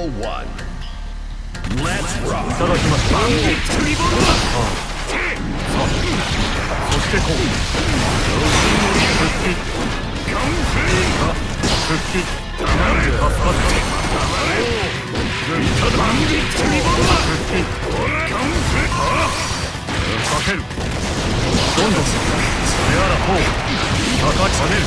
one. Let's rock. いただきました。そしてこう復帰復帰助かったかけるどんどんそれあらほう高く跳ねる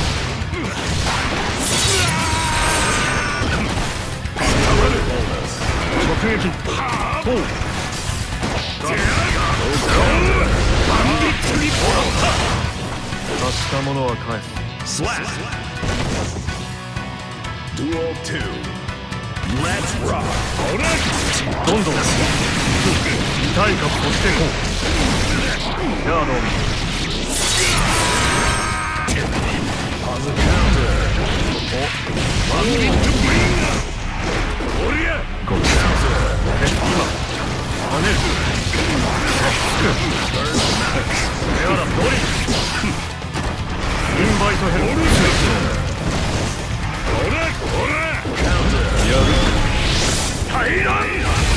直撃ほう貸したものは返す。 Duel 2. Let's rock. どんどん痛いかそしてこうヤードンゴー今跳ねるやらドリインバイトヘルやる平らん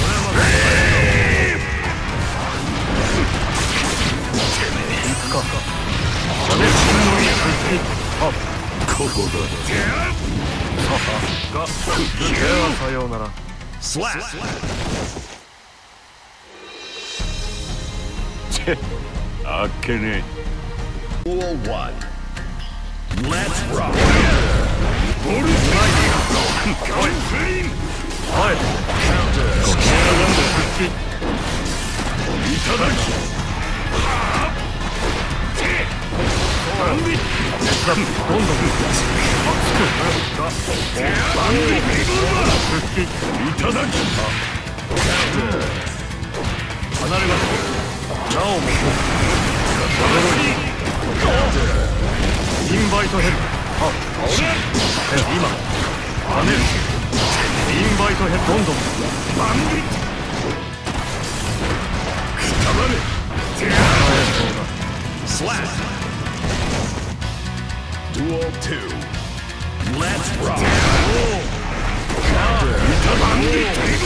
行くか跳ねるあここだがではさようならあっけねえ。 Duel 1. Let's rock. ボルトナイカンフリンはいご機嫌な復帰いただきバンビッどんどん復帰いただき離れましょうなおもインバイトヘル今跳ねるインバイトヘルどんどんバンビッくたばれスラッ Duel 2. Let's rock. バンビッ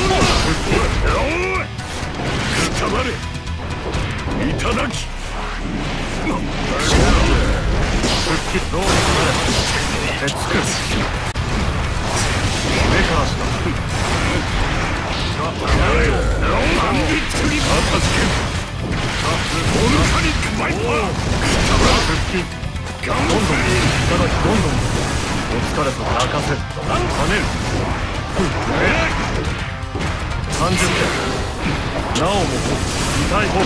くたばれいただき復帰どうにかなれ手つく目からしたバンビットリバータスケボルカニックマイパー復帰どんどんいただきどんどんお疲れさま泣かせ跳ねる30点なおも痛いフォーク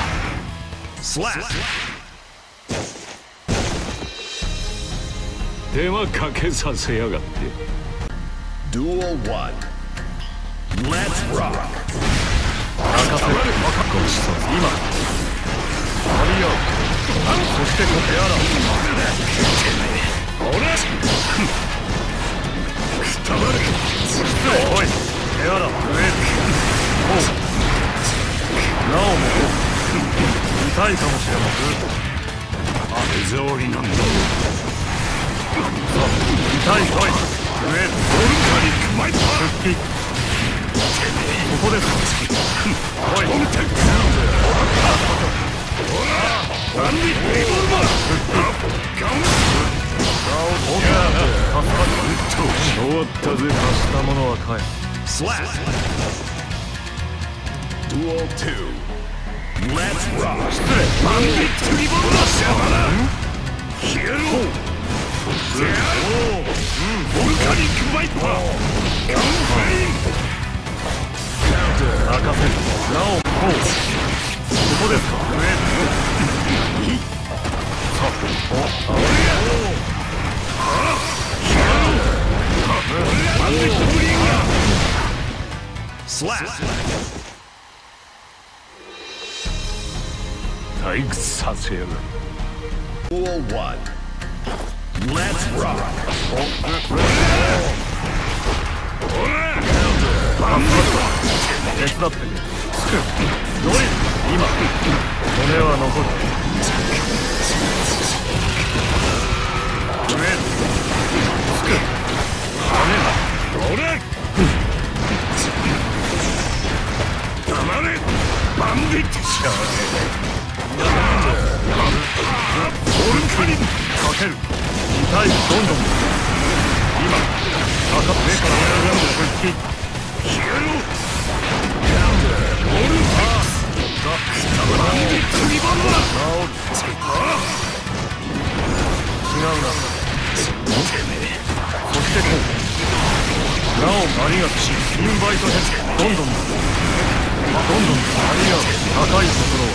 手間かけさせやがって Duel 1. Let's rock. 任せるごちそう今張り合うそしてこ手洗うほらくたばれ失礼おい手洗う上おうなおも痛いかもしれません手触りなんだ痛いかい上ボルカニックマイパー復帰ここですおいバンビットリボルマーガン終わったぜ貸したものは返す Duel 2. Let's rock. 失礼バンビットリボルマーシャバラ消えろボルカニックマイパーガンフレイン任せるなおこうここですか退屈させやがる Duel 1. Let's rock. バンバッ手伝ってくれドリル今骨は残る上つく跳ねだ俺つビットしゃあねえ。ボルカリンかける。痛いどんどん。今高く上から選んで復帰。消えろ。ボルパース。バンビットリボルバー。違うな。そしてこう。なおありがとし、インバイトヘッド、どんどんありがと高いところは。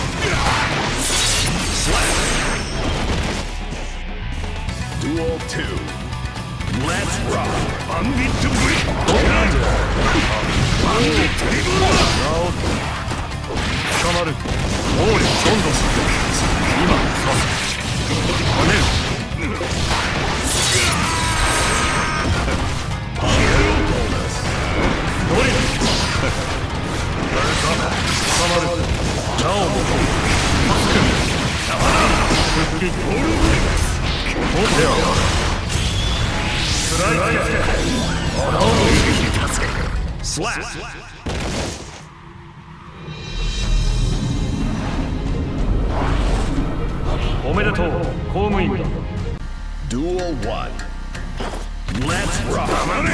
Duel 2. Let's rock. バンビットブリッドバンビットリブラー。なお捕まる。オーレどんどん今さ跳ねる。ドリル捕まる。なおも復帰。オールブレックスオーレはスライドなおも Slap. おめでとう公務員だ。 Duel 1. Let's rock.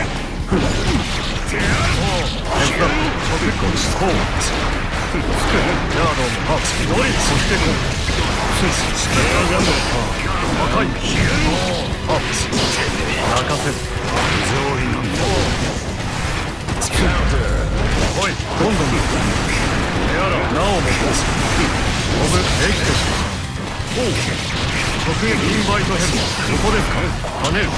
直撃インバイトヘブン、ここですか。跳ねる。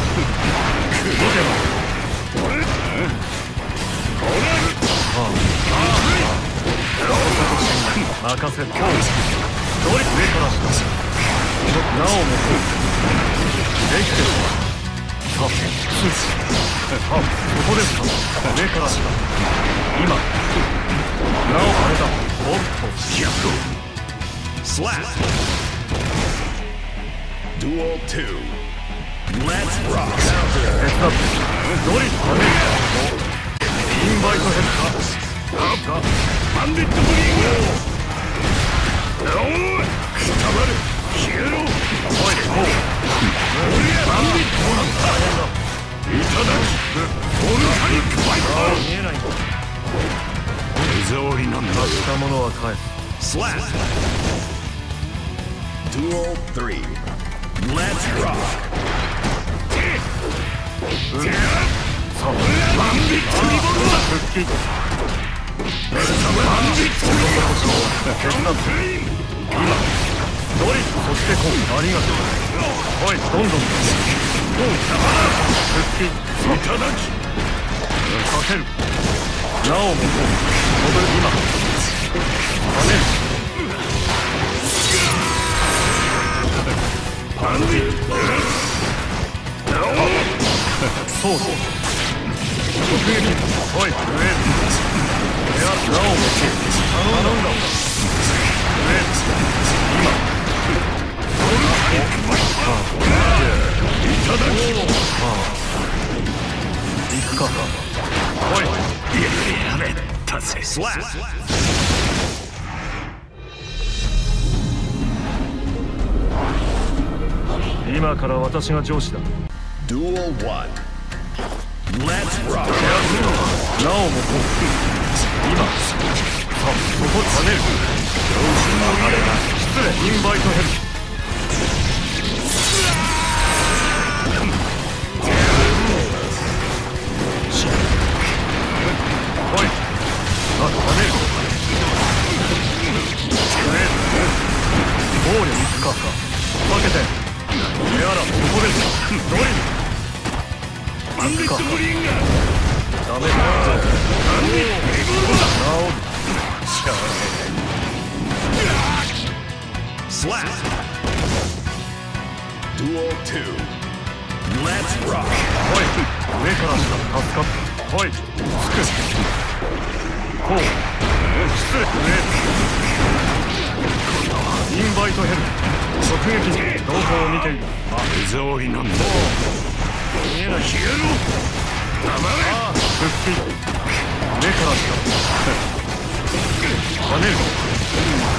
任せる。ドリ上からした。なおもできてる。さあ、ここですか。上からした。今なおあれだ。おっと Slap. Duel 2. Let's rock. ドリ跳ねる。インバイトヘッド。バンディットブリーグ。おい、くたばる。消えろ。おい、こう。バンディットなんだ。いただき。オルカニックバイパー。見えない。手触りなんだ。出したものは返す。 Slap. Duel 3. Let's rock. バンディットリボルバー。復帰。バンディットリボルバー。今ドリフ、そしてこう。ありがとう。おい、どんどん復帰。いただきかける。なおもこう。飛ぶ。今跳ねる。バンディットそうそう。直撃。おい、上。なおも頼んだ。今いただき。行くか。おい、やれたぜ。 Slap. 今から私が上司だ。 Duel 1. Let's rock. なおもこう。今さあ、ここ跳ねる。あれだ。失礼。インバイトヘル。おい、跳ねる。暴力いくか。かけて。エアラ、ここです。ドリル。バンディットブリンガー。ダメだ。バンディットブリンガー。なおしゃあねえ。 Slap. Duel 2. Let's rock. おい、上から下。助かった。おい、つく。こう。失礼。上。インバイトヘル。直撃に動向を見ている。手触りなんだ。見えない。消えろ。黙れ。復帰。上から下。跳ねる。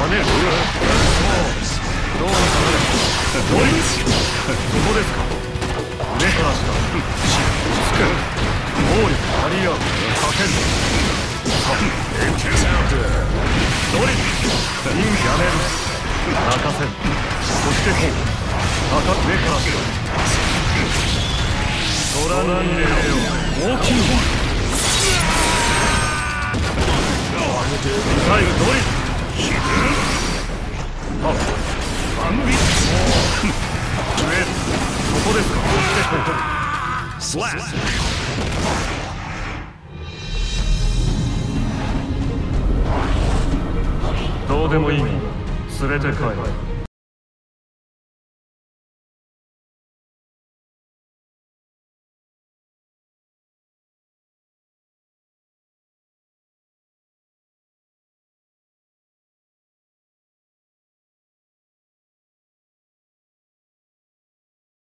ねる。どうなる。ドリッチ。そこですか。上から下。つく。暴力張り合う。かける。ドリッチ。やめる。泣かせる。そしてこう。上から下。トランネレオ。大きい。最後ドリッチ。あ、バンビッチ。上、ここですか。 スラッどうでもいいが連れて帰る。